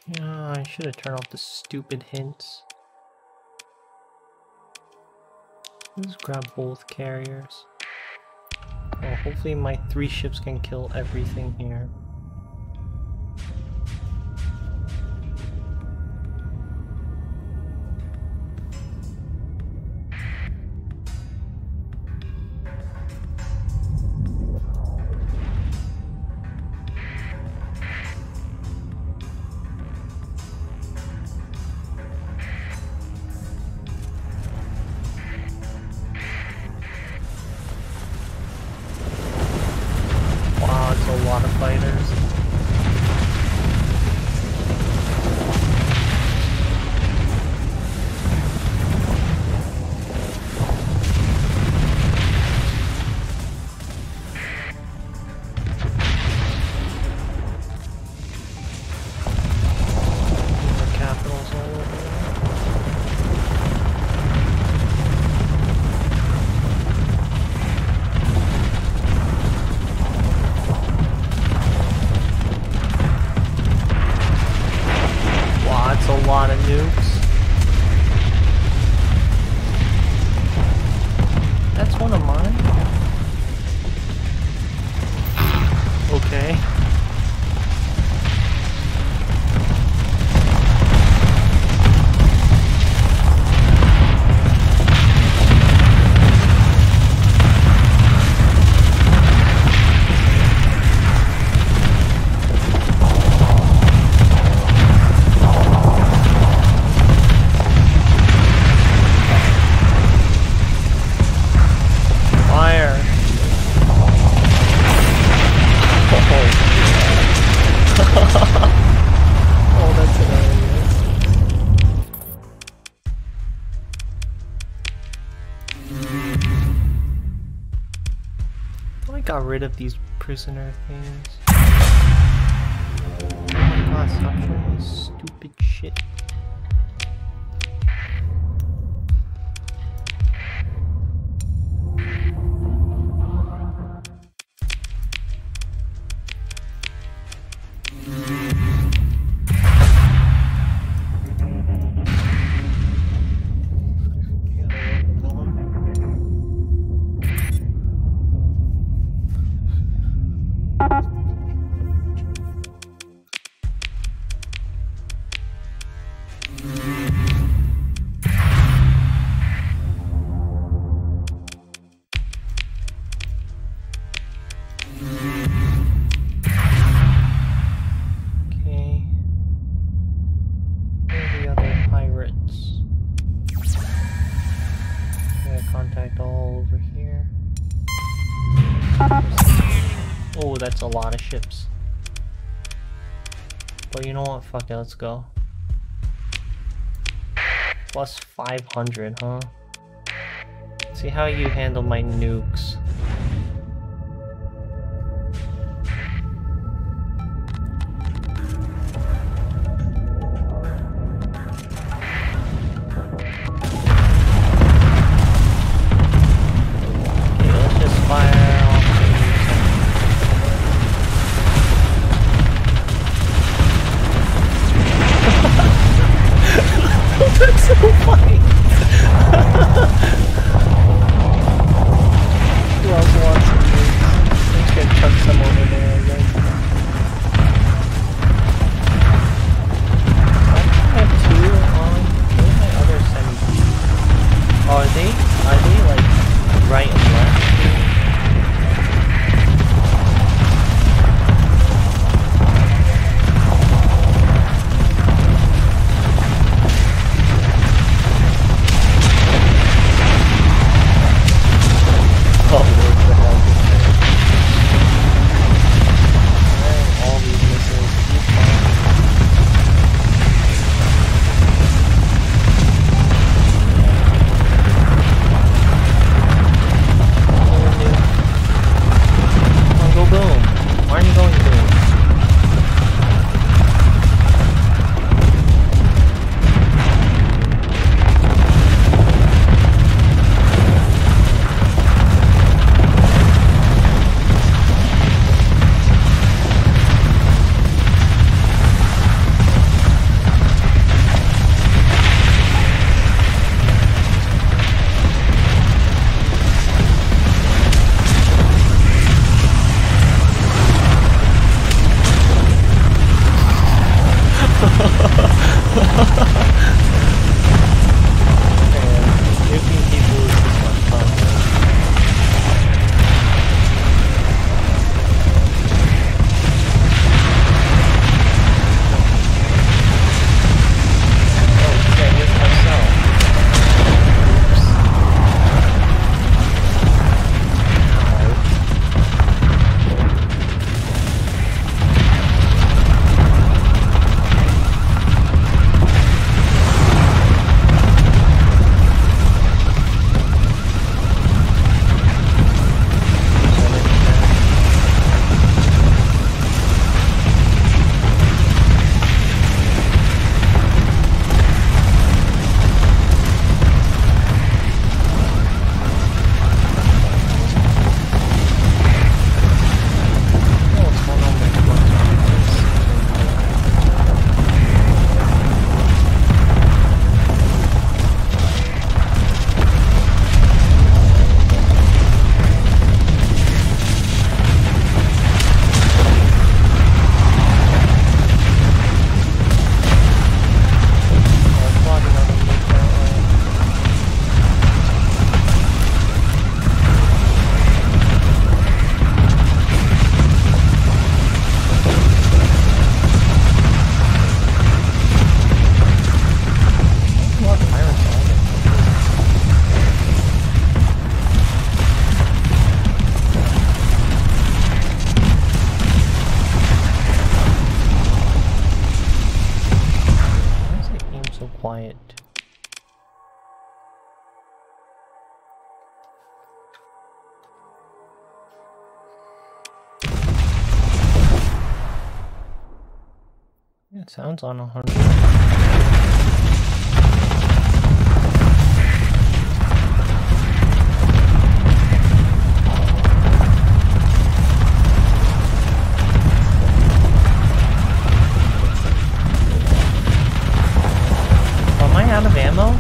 Yeah, I should have turned off the stupid hints. Let's grab both carriers. Oh, hopefully my 3 ships can kill everything here. A lot of fighters. The capitals all over there. A lot of nukes. That's one of mine. Okay. Oh, that's hilarious. I got rid of these prisoner things. Oh my god, stop showing me stupid shit. Contact all over here. Oh, that's a lot of ships. But you know what? Fuck it, let's go. Plus 500, huh? See how you handle my nukes. That's so funny. It sounds on 100. Am I out of ammo?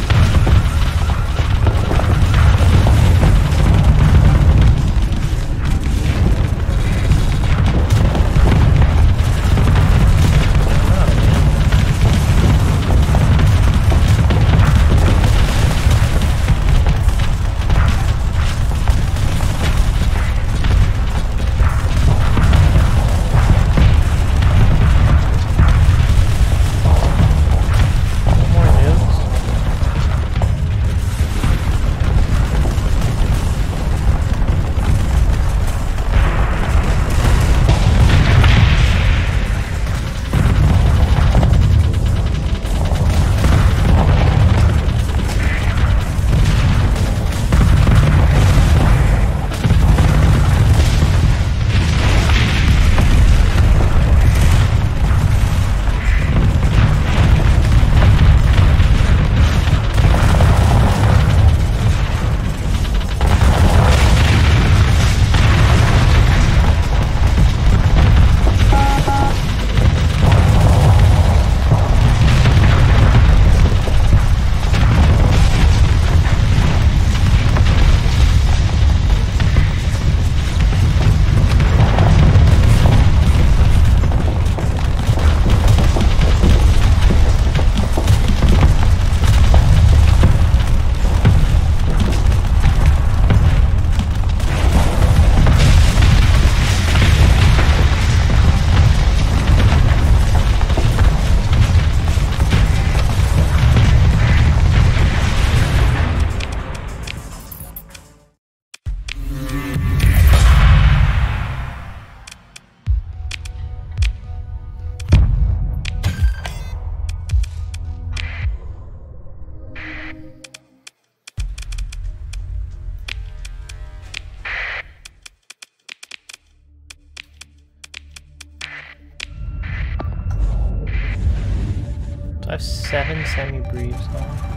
I have 7 semi-briefs now.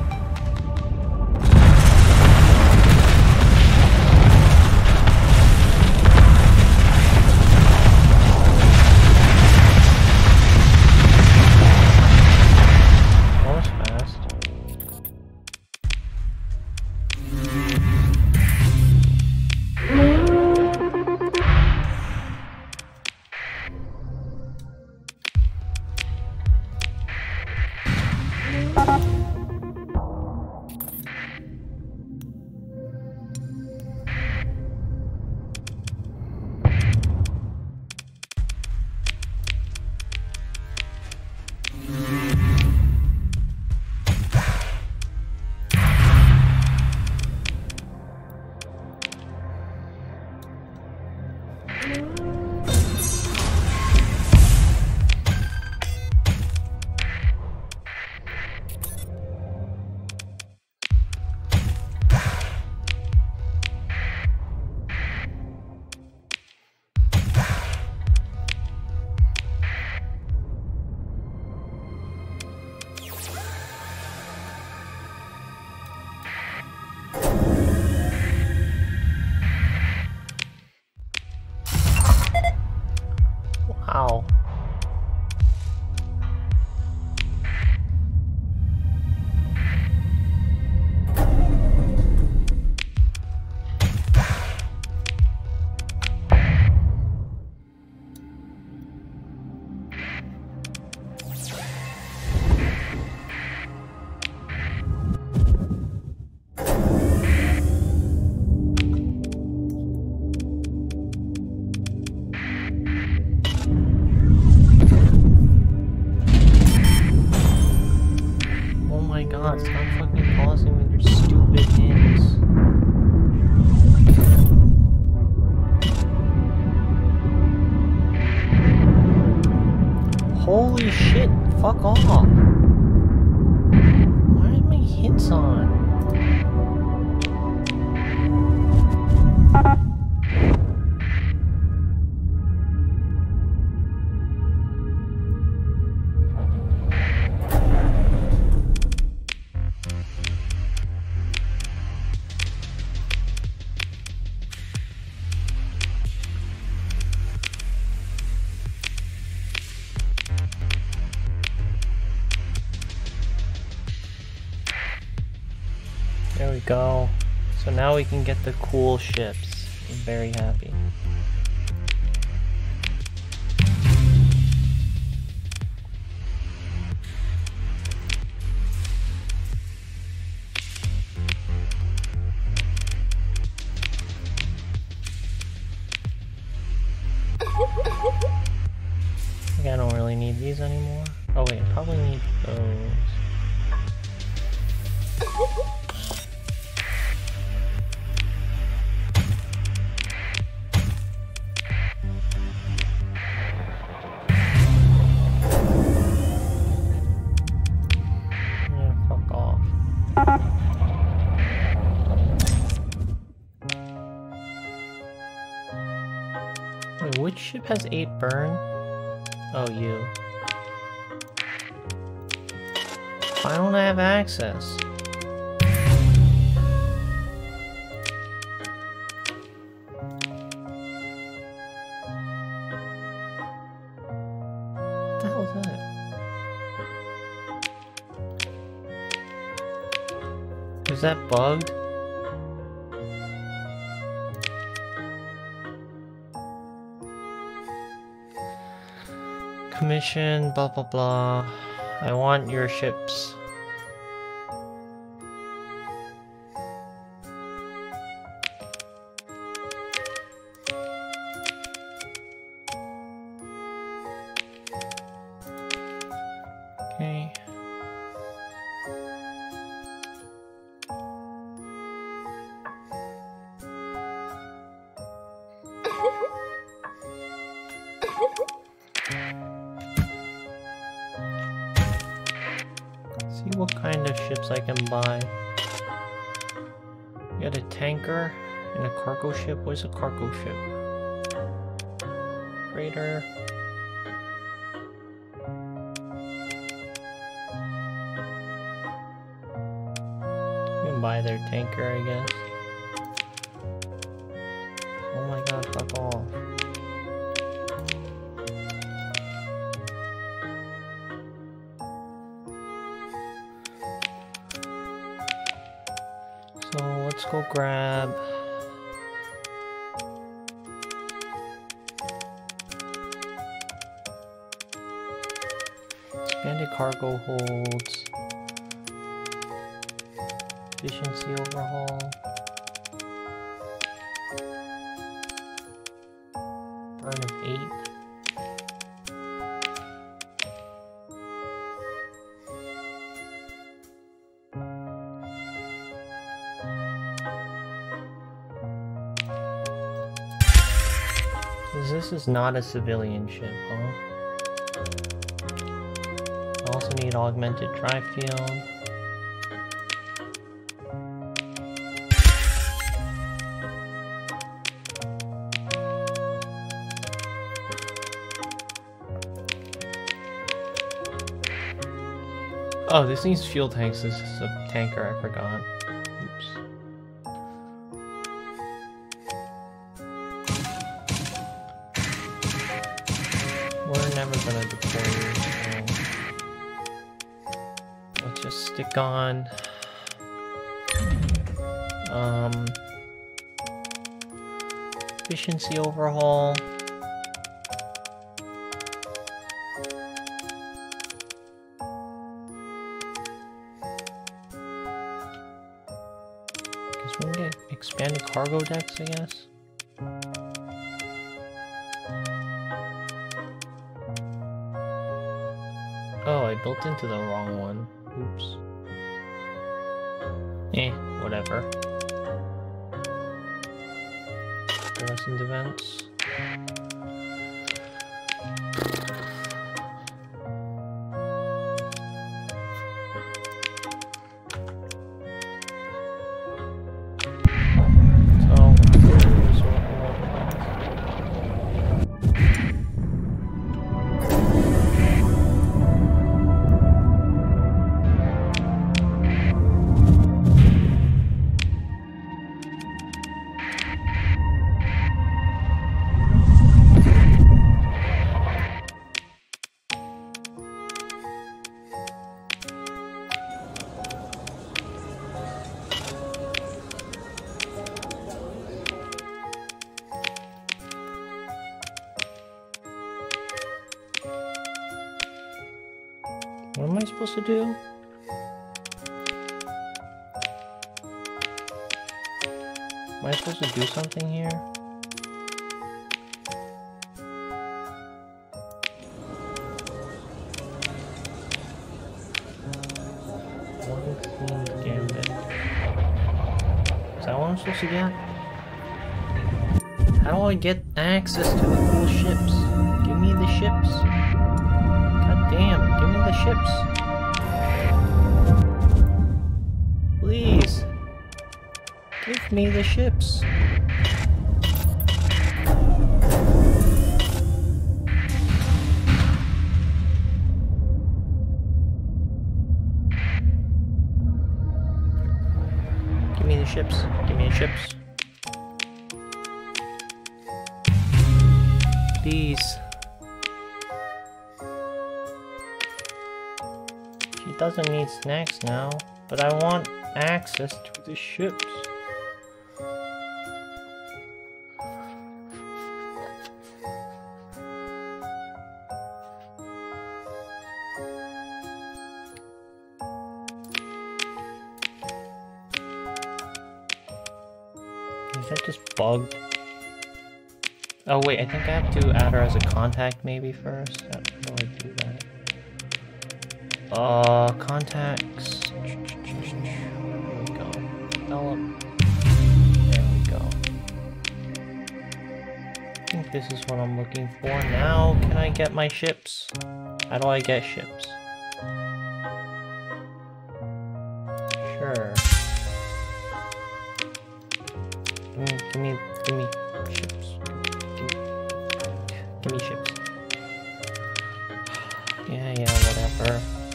Wow. God, stop fucking pausing with your stupid hands. Holy shit, fuck off. Why are my hits on? go. So now we can get the cool ships. I'm very happy. I don't really need these anymore. Oh wait, I probably need those. Yeah, fuck off. Wait, which ship has 8 burn? Oh, you. Why don't I have access? What the hell is that? Is that bugged? Commission, blah blah blah. I want your ships. Okay. See what kind of ships I can buy. You got a tanker and a cargo ship. Where's a cargo ship? Freighter. You can buy their tanker, I guess. Oh my god, fuck off. So let's go grab expanded cargo holds, efficiency overhaul, burn of 8. This is not a civilian ship, huh? I also need augmented drive field. Oh, this needs fuel tanks. This is a tanker, I forgot. Oops. We're never gonna deploy this, so let's just stick on efficiency overhaul. Guess we can get expanded cargo decks, I guess. Oh, I built into the wrong one. Oops. Whatever. Fluorescent events. supposed to do? Am I supposed to do something here? One Queen's Gambit. Is that what I'm supposed to get? How do I get access to the cool ships? Give me the ships. God damn, give me the ships. Please. Give me the ships. Give me the ships. Give me the ships. Please. She doesn't need snacks now, but I want access to the ships. Is that just bugged? Oh wait, I think I have to add her as a contact maybe first. How do I do that? Contacts. There we go. Develop. There we go. I think this is what I'm looking for. Now, can I get my ships? How do I get ships? Sure. Give me ships. Give me ships. Yeah, whatever.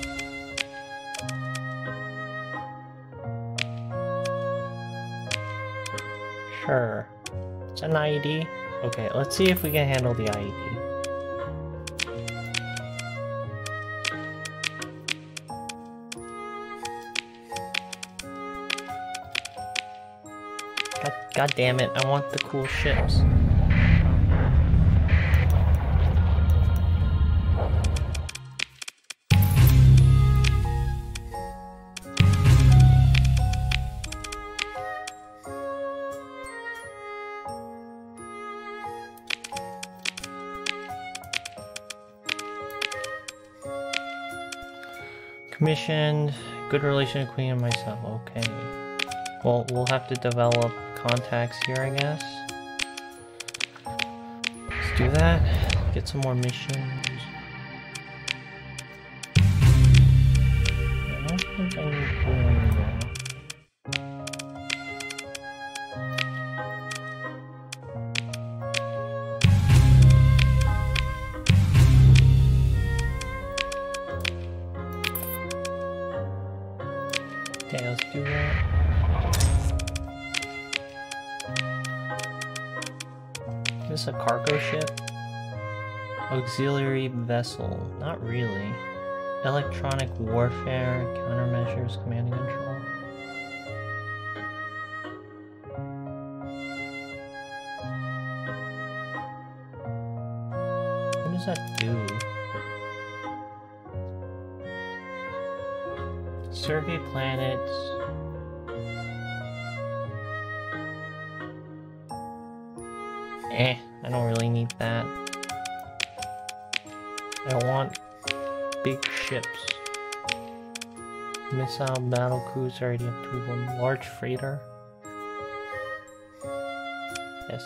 Sure. It's an IED. Okay, let's see if we can handle the IED. God damn it, I want the cool ships. Commissioned, good relation with Queen and myself, okay. Well, we'll have to develop contacts here, I guess. Let's do that. Get some more missions. I don't think I need to do anything. Okay, let's do that. Is this a cargo ship? Auxiliary vessel. Not really. Electronic warfare, countermeasures, command and control. What does that do? Survey planets. I don't really need that. I want big ships. Missile battle cruiser already approved one. Large freighter. Yes.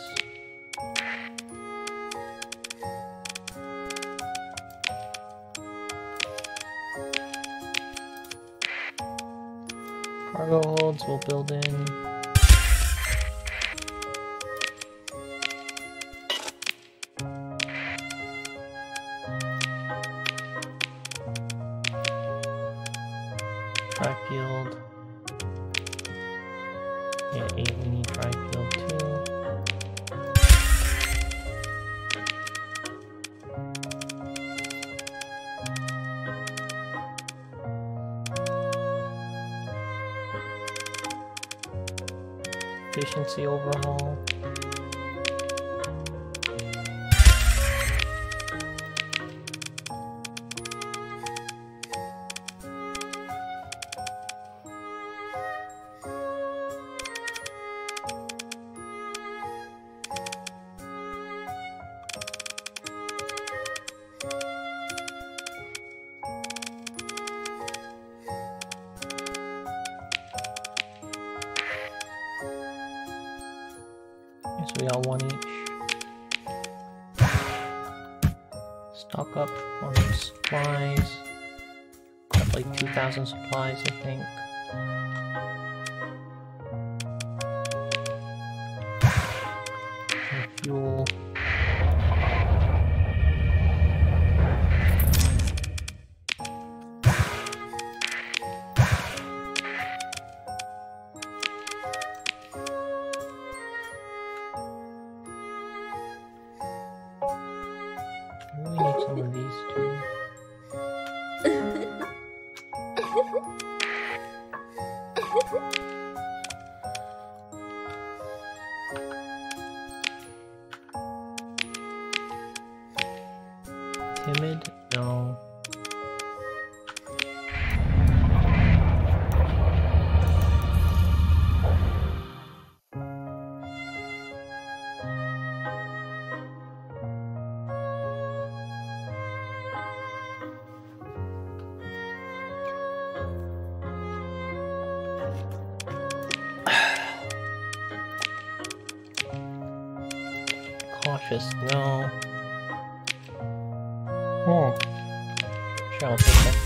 Cargo holds we'll build in. Tri-field. Yeah, 8, we need tri-field too. Efficiency overhaul. so we got one each. Stock up on some supplies. Got like 2,000 supplies, I think. And fuel. I really need some of these too. Timid? No. Cautious, no. Oh. Sure, I'll take that.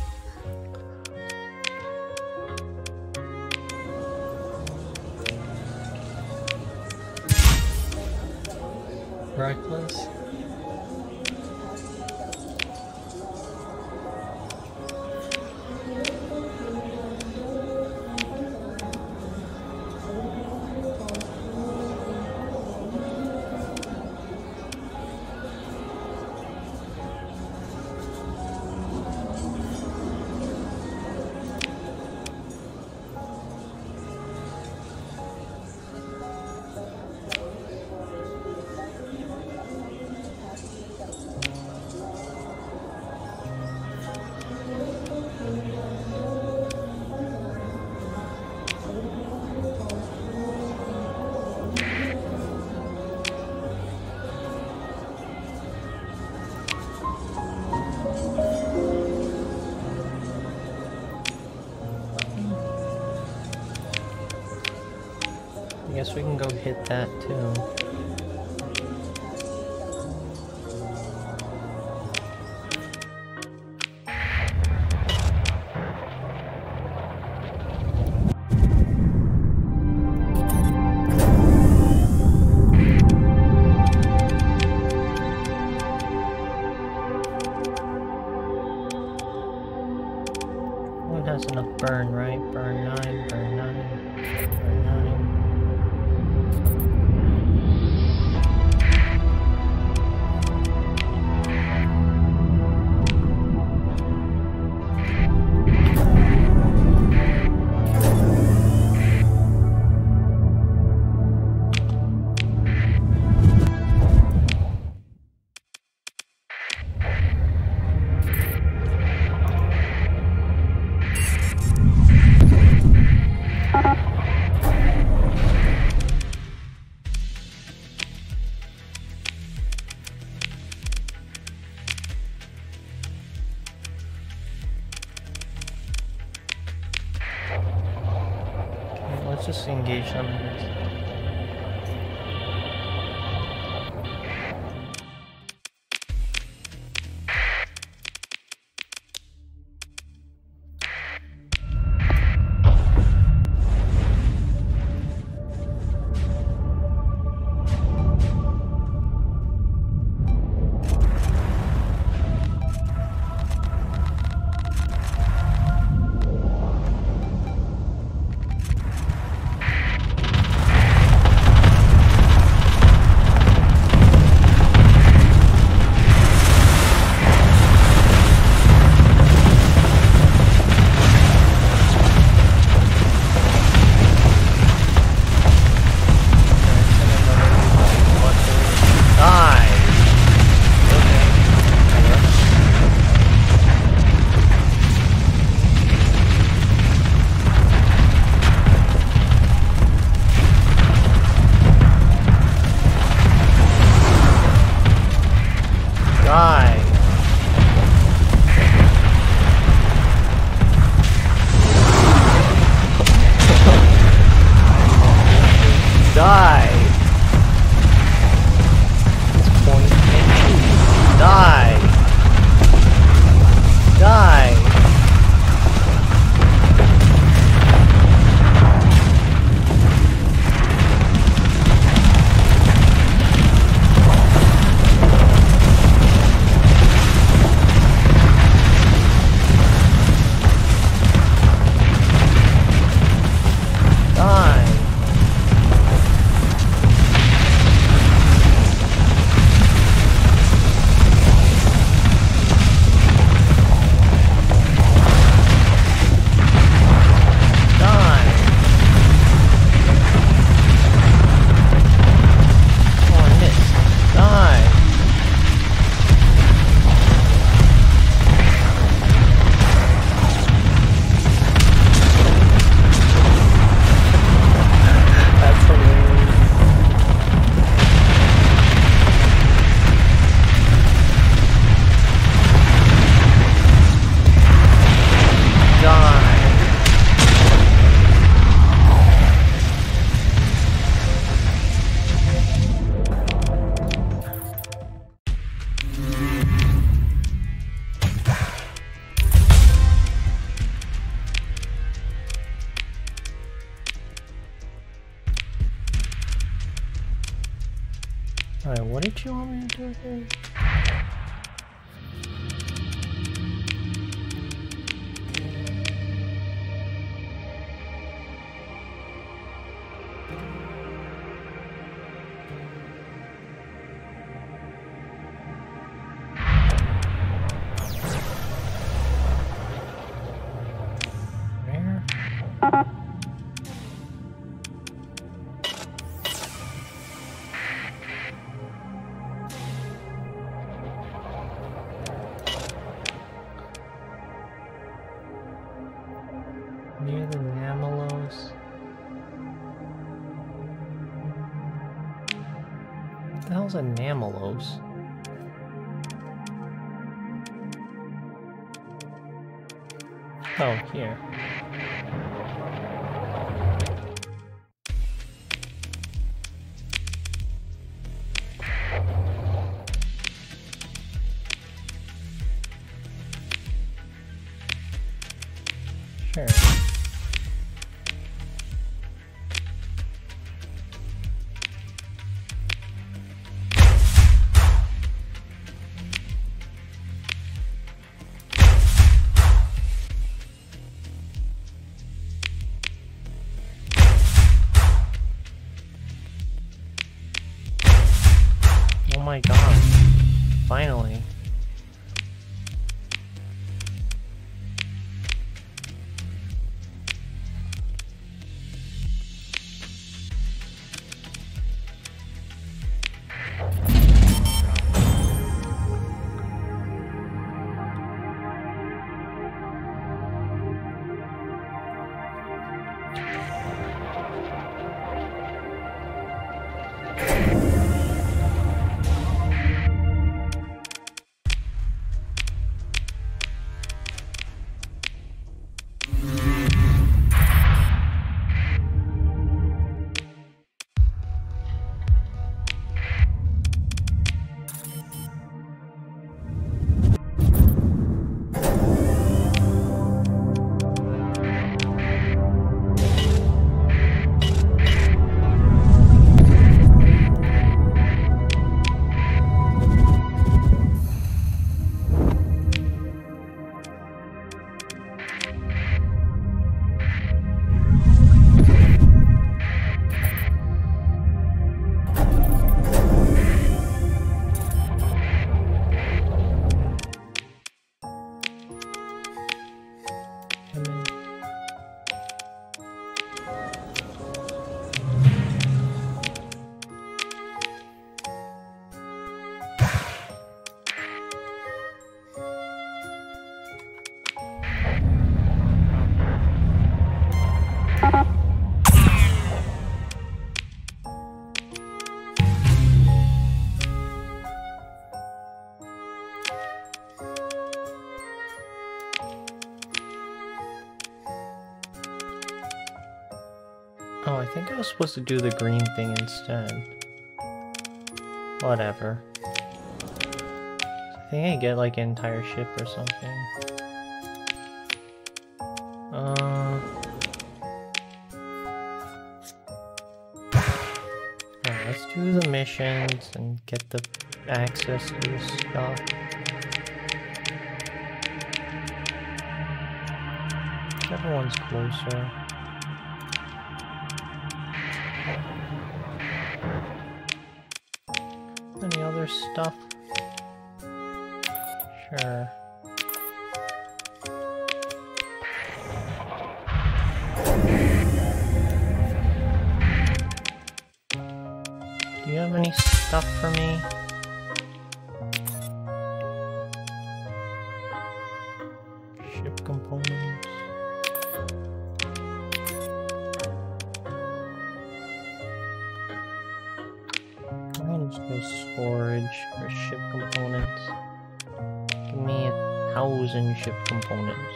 Reckless. I guess we can go hit that too. One has enough burn, right? Burn 9, burn 9, burn 9. Let's just engage them in this. Alright, what did you want me to do again? Near the Namelos. What the hell's a Namelos? Oh, here. Sure. Oh my god. Finally. Oh, I think I was supposed to do the green thing instead. Whatever. I think I get like an entire ship or something. Alright, let's do the missions and get the access to the stuff. Everyone's closer. Any other stuff? Sure. Do you have any stuff for me? Ship components. There's storage for ship components. Give me 1,000 ship components.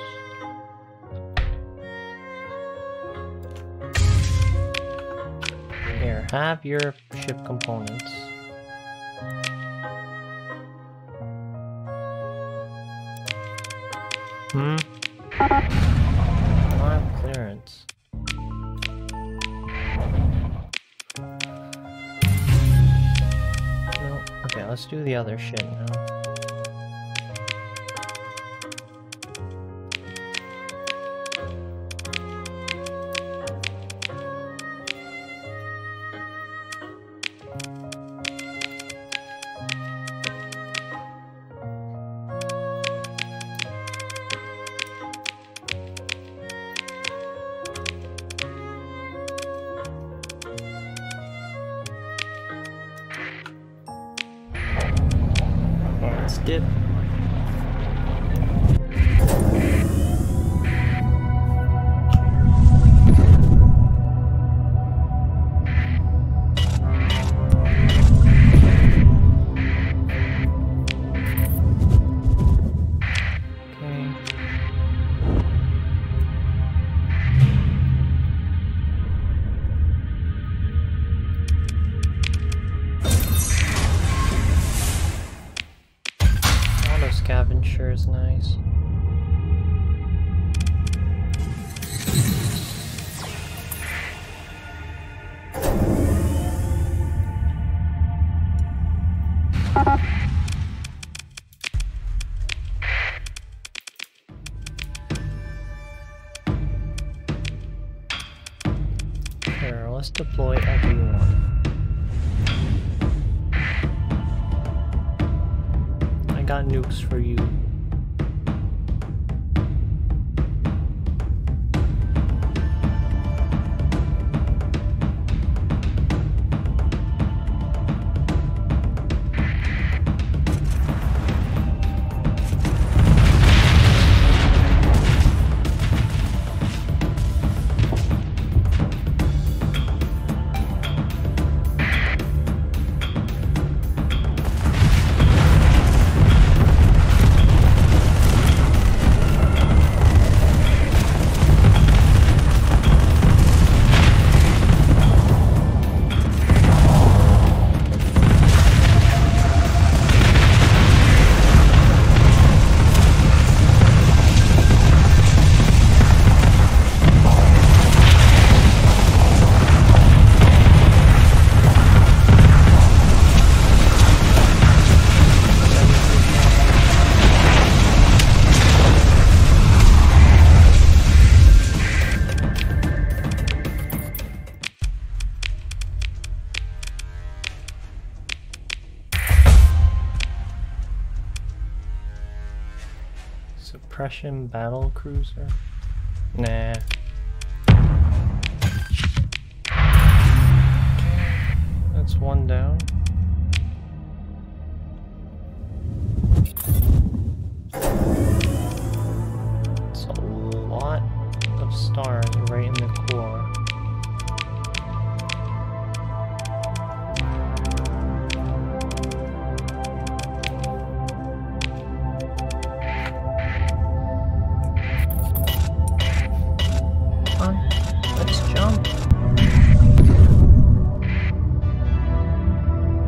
Here, have your ship components. I don't have clearance. let's do the other shit now. Let's dip. Scavenger is nice. Sure, let's deploy everyone. Got nukes for you. Suppression battle cruiser? Nah. That's one down. It's a lot of stars right in the core. Let's jump.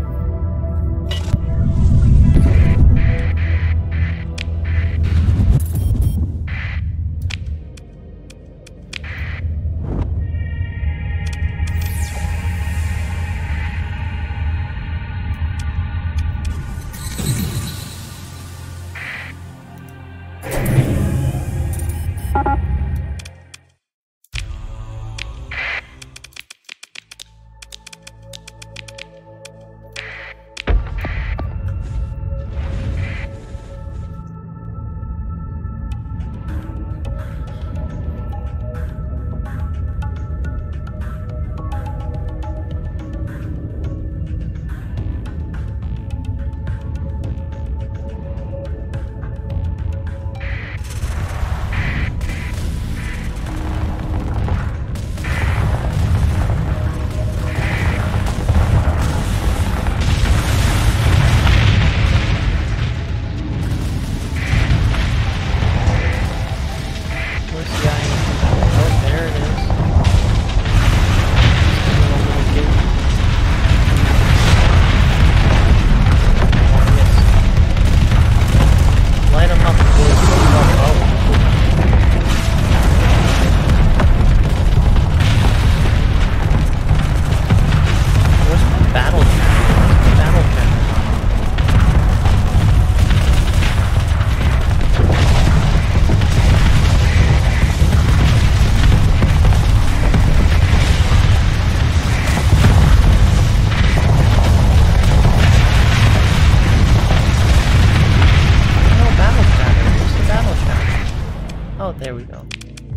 There we go.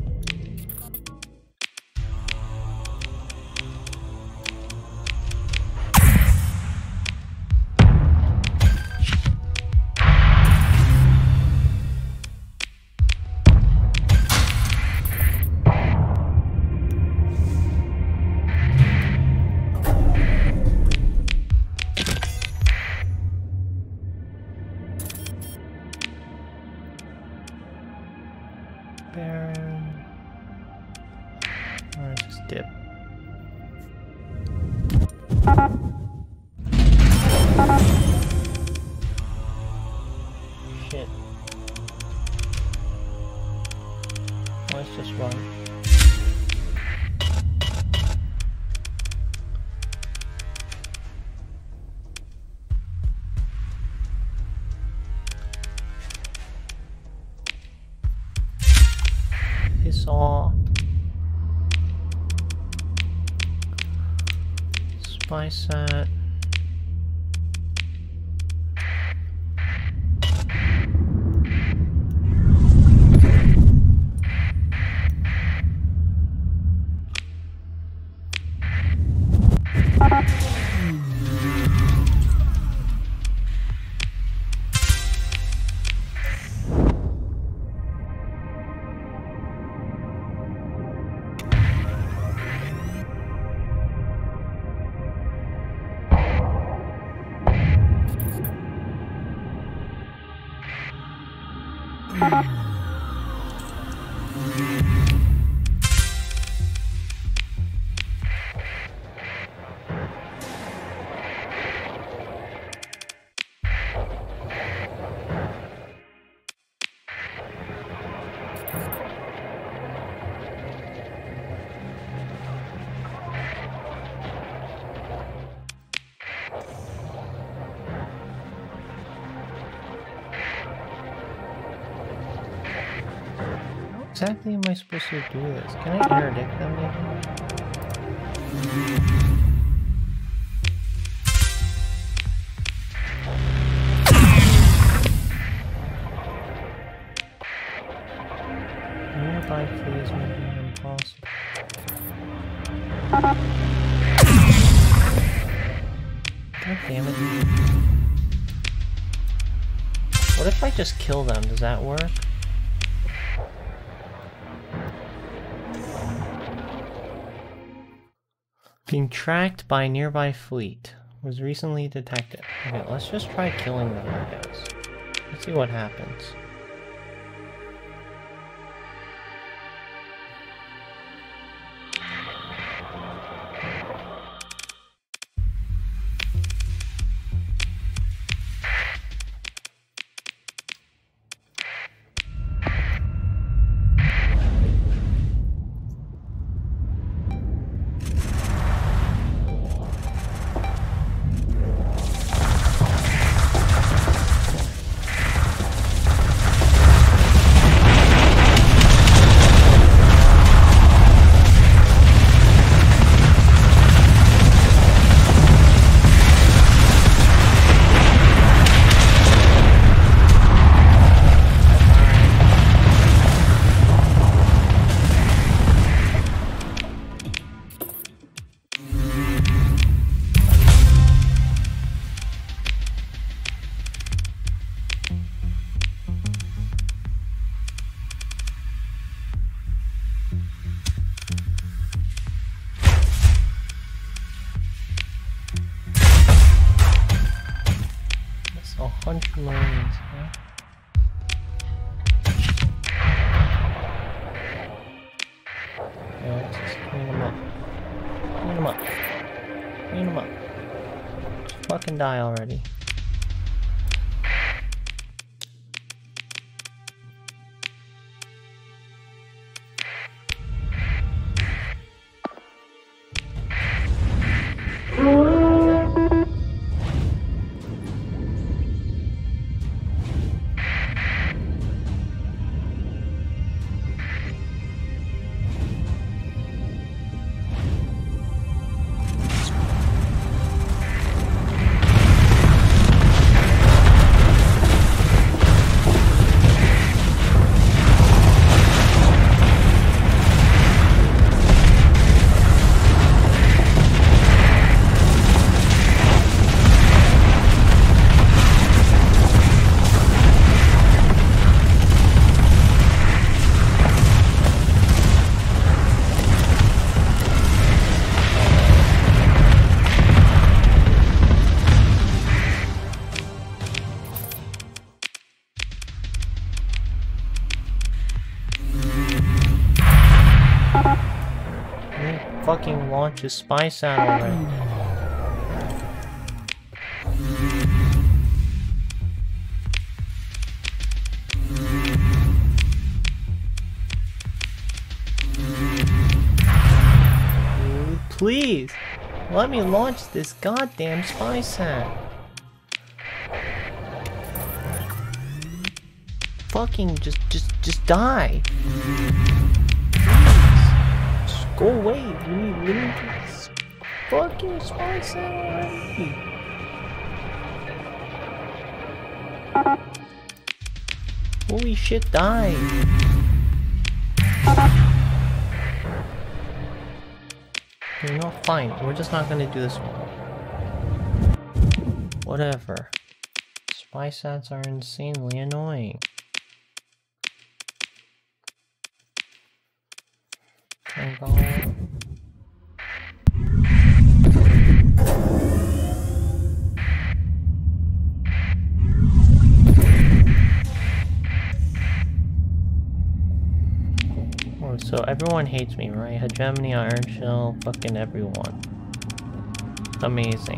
Baron. Or just dip. Shit. Let's just run. Piss off. Spice that. How exactly am I supposed to do this? Can I interdict them maybe? Nearby fleas may be impossible. God damn it. What if I just kill them? Does that work? Being tracked by a nearby fleet was recently detected. Okay, let's just try killing them, I guess. Let's see what happens. Punch Marines, huh? Yeah, let's just clean them up. Clean them up. Clean them up. Just fucking die already. fucking launch a spy sat already. Please, let me launch this goddamn spy sat. Fucking just die. Please. Just go away. You need this fucking spy sat already. Holy shit, die. You know, fine. We're just not gonna do this one. Whatever. Spy sats are insanely annoying. Thank God. So everyone hates me, right? Hegemony, Iron Shell, fucking everyone. Amazing.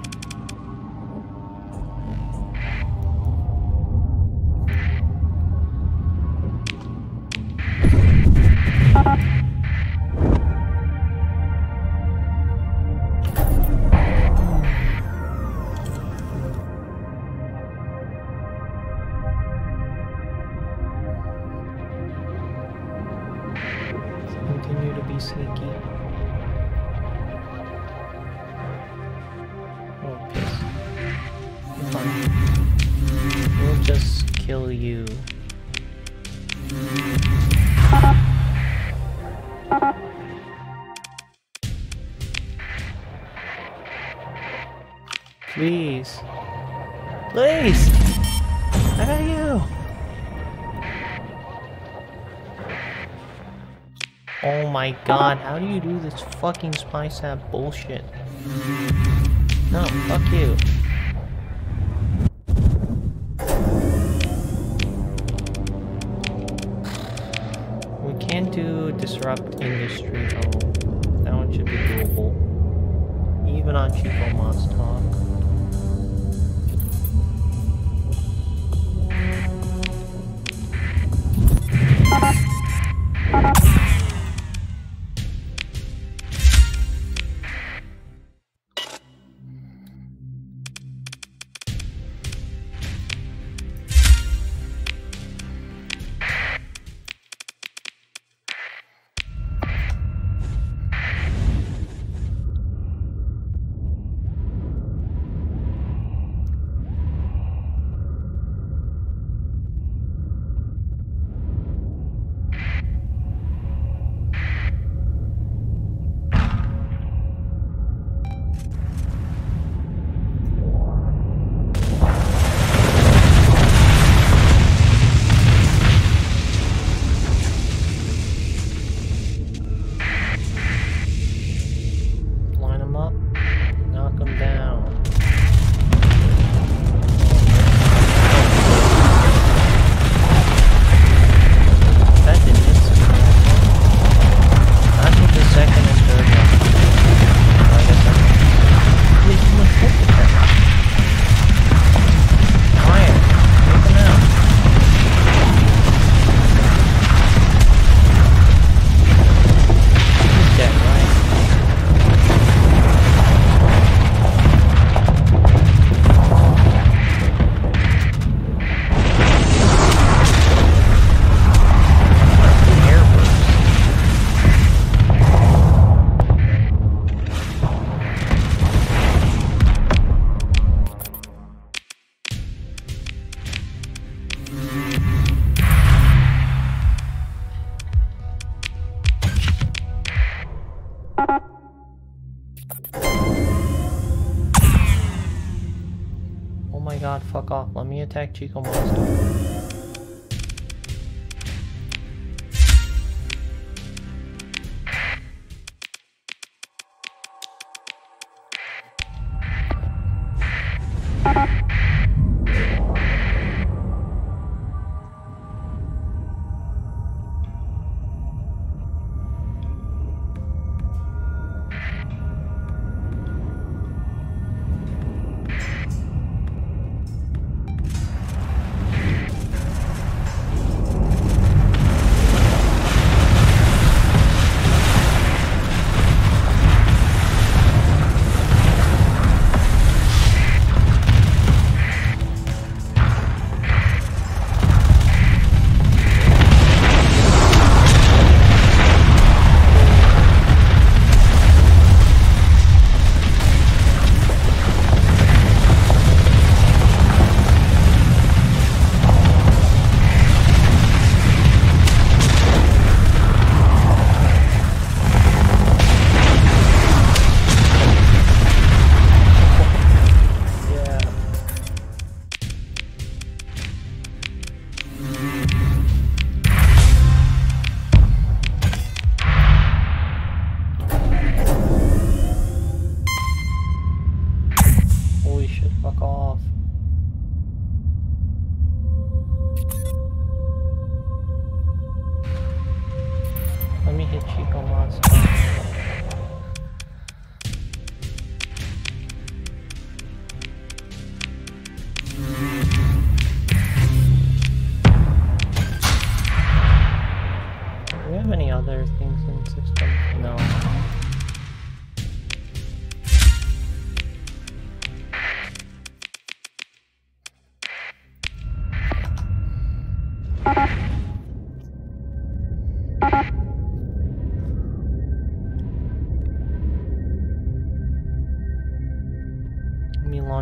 Continue to be sneaky. Oh, piss. Fine. We'll just kill you. Please. Please! I got you! Oh my god, how do you do this fucking spy sat bullshit? No, fuck you. We can't do disrupt industry though. That one should be doable. Even on Chico Moss talk. Oh my god, fuck off. Let me attack Chico Monster.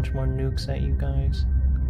launch more nukes at you guys.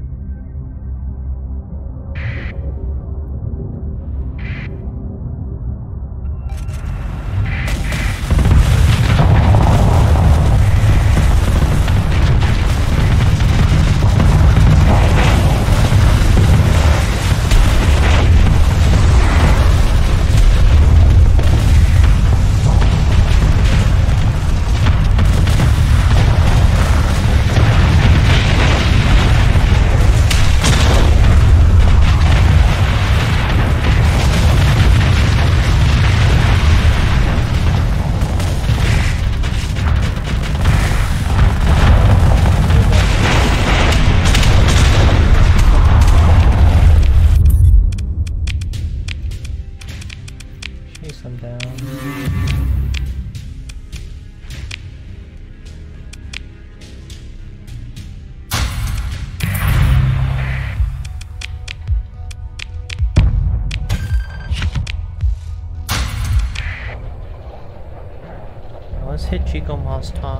Let's hit Chico Moss talk.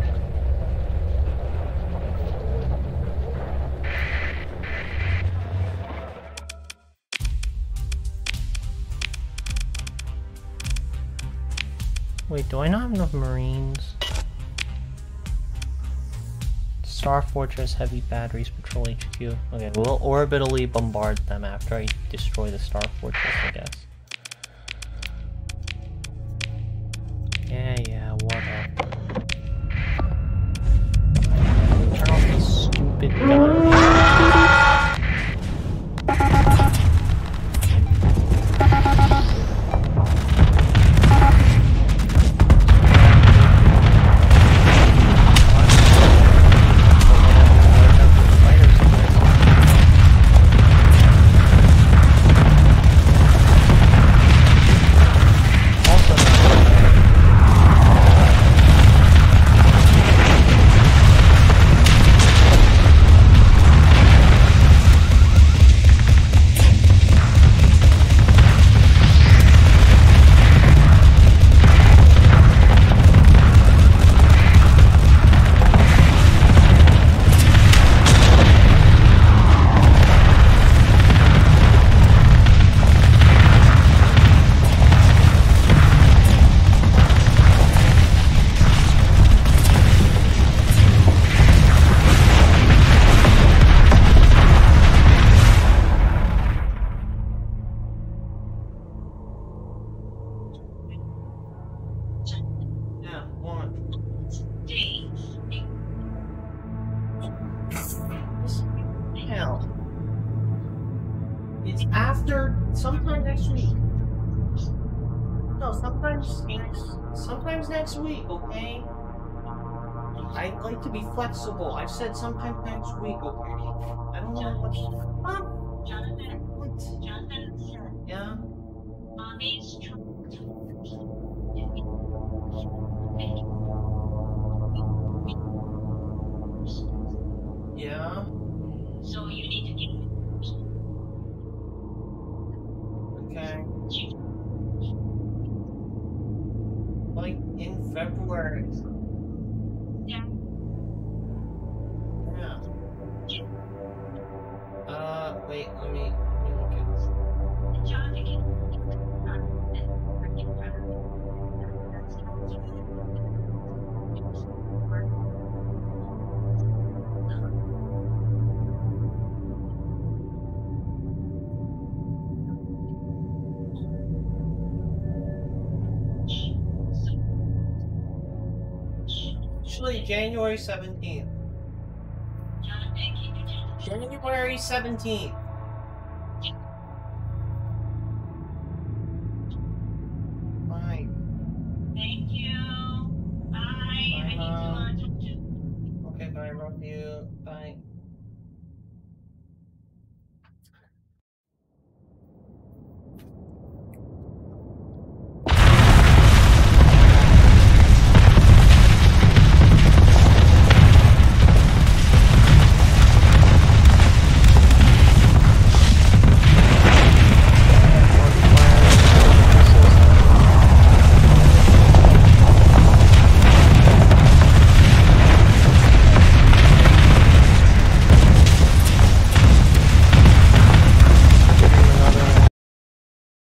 Wait, do I not have enough Marines? Star Fortress Heavy Batteries Patrol HQ. Okay, we'll orbitally bombard them after I destroy the Star Fortress, I guess. Yeah, what up? Turn off this stupid gun. Sometimes next week, okay? I'd like to be flexible. I've said sometime next week, okay? I don't know what... Jonathan. What? Jonathan, sir. Yeah? Mommy's Yeah? So you need to give me... Okay. Like, in February. Yeah. Yeah. Wait, let me look at this. Jonathan, Actually, January 17th. Jonathan, can you January 17th.